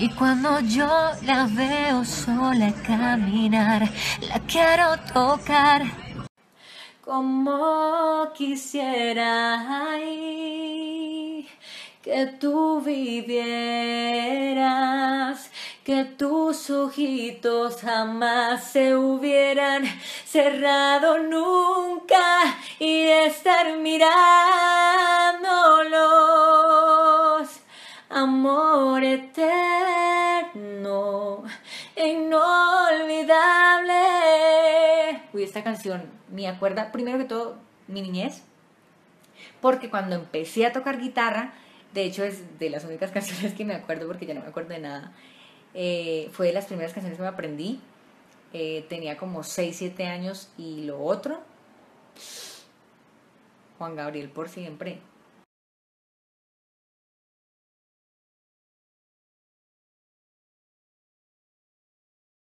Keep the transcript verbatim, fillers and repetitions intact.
Y cuando yo la veo sola caminar, la quiero tocar. Como quisiera ay, que tú vivieras, que tus ojitos jamás se hubieran cerrado nunca y estar mirándolos. Amor eterno, inolvidable. Uy, esta canción me acuerda, primero que todo, mi niñez, porque cuando empecé a tocar guitarra, de hecho es de las únicas canciones que me acuerdo porque ya no me acuerdo de nada, eh, fue de las primeras canciones que me aprendí. Eh, tenía como seis siete años y lo otro, Juan Gabriel por siempre.